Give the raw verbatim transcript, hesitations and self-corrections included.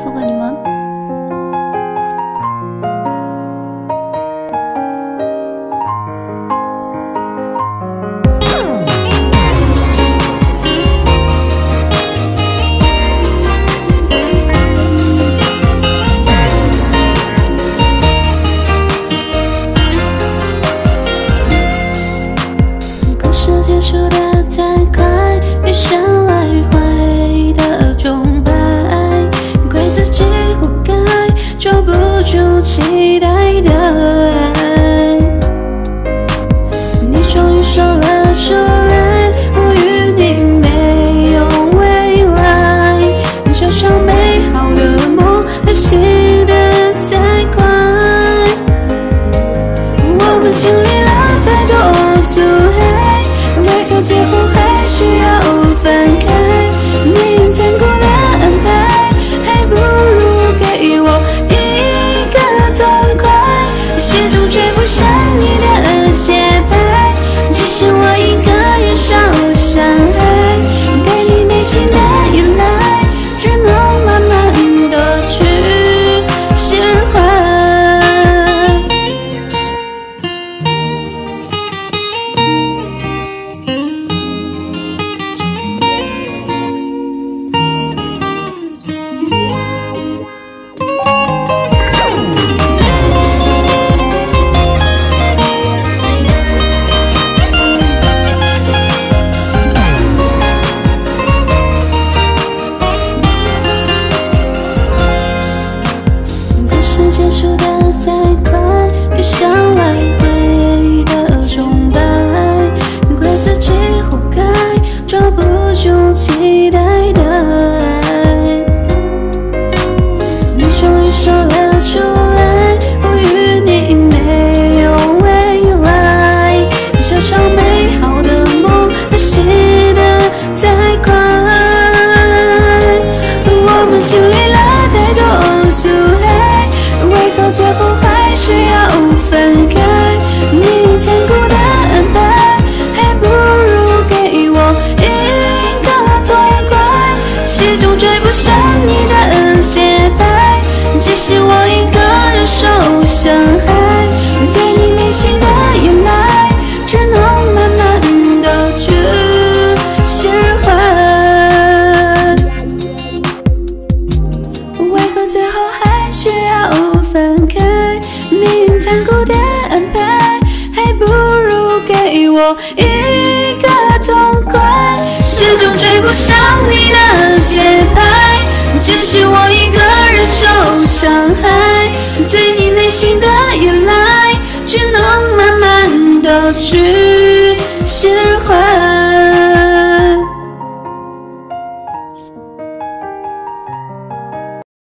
送给你们。 故事结束的太快，遇上来回的钟摆，怪自己活该，抓不住期待的爱。你终于说了出来，我与你没有未来，就像美好的梦它醒得太快。我们经历了太多阻碍，为何最后还是要分开？命运残酷的安排，还不如给我一个痛快。始终追不上你的节拍，只是我一个人受伤害。对你内心的依赖，只能慢慢的去释怀。故事结束的太快，遇上来回的钟摆，怪自己活该，抓不住期待的爱。你终于说了出来，我与你没有未来，这场美好的梦它醒得太快。我们经历了太多阻碍，为何最后还是要分开？命运残酷的安排，还不如给我一个痛快。始终追不上你的节拍，只是我一个人受伤害。对你内心的依赖，只能慢慢的去释怀。为何最后还是要分开？命运残酷的安排，还不如给我一个痛快。始终追不上你的节拍，只是我一个人受伤害。对你内心的依赖，只能慢慢的去